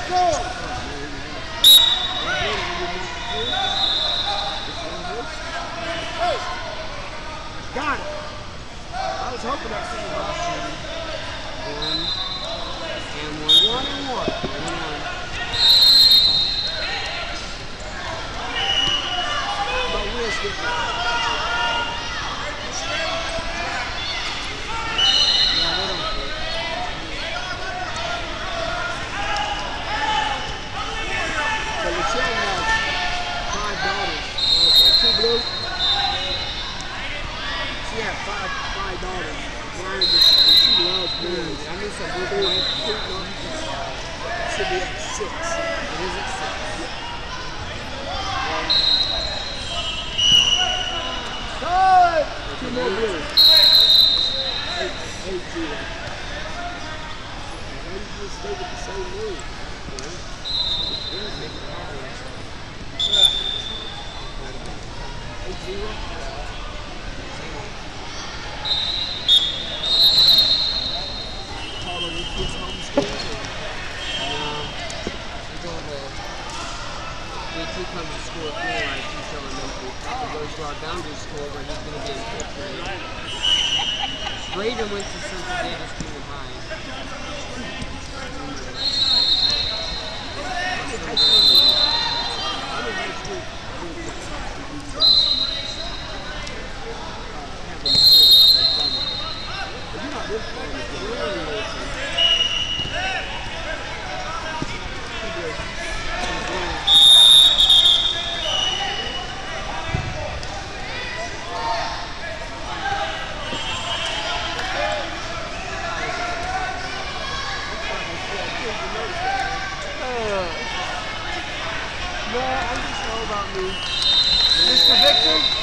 Got it. I was hoping that same option. One and one. But we'll skip that. So Michelle has 5 daughters. Okay, 2 blue. She had five daughters. She loves blue. I need some blue. Should be at 6. It is at 6. Good! 2 more blue. 8-0. Why did you just stay with the same move? He comes to school at 4, right? He's telling them to goes to our boundary school where he's going to be in 5th grade. Braden went to St. Davis Junior High. No, I just know about me. Mr. Victor?